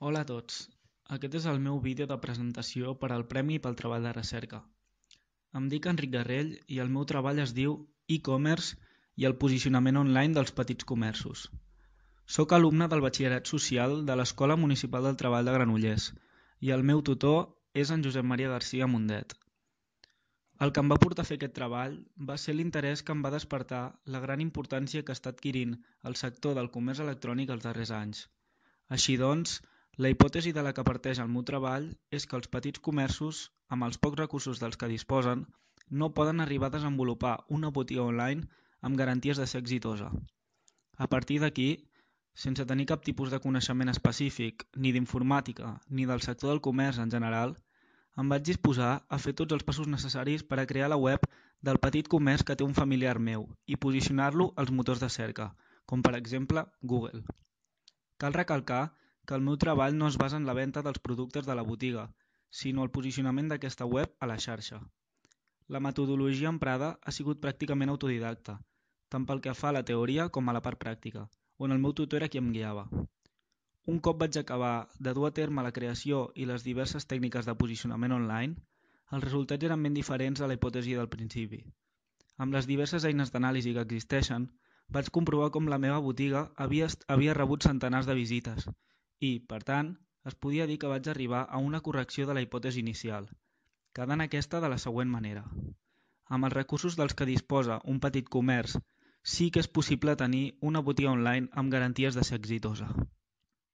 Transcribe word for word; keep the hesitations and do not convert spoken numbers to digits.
Hola a tots, aquest és el meu vídeo de presentació per al Premi pel Treball de Recerca. Em dic Enric Garrell i el meu treball es diu E-commerce i el posicionament online dels petits comerços. Soc alumne del Batxillerat Social de l'Escola Municipal del Treball de Granollers i el meu tutor és en Josep Maria Garcia Mundet. El que em va portar a fer aquest treball va ser l'interès que em va despertar la gran importància que està adquirint el sector del comerç electrònic els darrers anys. Així doncs, la hipòtesi de la que parteix el meu treball és que els petits comerços, amb els pocs recursos dels que disposen, no poden arribar a desenvolupar una botiga online amb garanties de ser exitosa. A partir d'aquí, sense tenir cap tipus de coneixement específic, ni d'informàtica, ni del sector del comerç en general, em vaig disposar a fer tots els passos necessaris per a crear la web del petit comerç que té un familiar meu i posicionar-lo als motors de cerca, com per exemple Google. Cal recalcar que el meu treball no es basa en la venda dels productes de la botiga, sinó el posicionament d'aquesta web a la xarxa. La metodologia emprada ha sigut pràcticament autodidacta, tant pel que fa a la teoria com a la part pràctica, on el meu tutor era qui em guiava. Un cop vaig acabar de dur a terme la creació i les diverses tècniques de posicionament online, els resultats eren ben diferents a la hipòtesi del principi. Amb les diverses eines d'anàlisi que existeixen, vaig comprovar com la meva botiga havia, havia rebut centenars de visites i, per tant, es podia dir que vaig arribar a una correcció de la hipòtesi inicial, quedant aquesta de la següent manera. Amb els recursos dels que disposa un petit comerç, sí que és possible tenir una botiga online amb garanties de ser exitosa.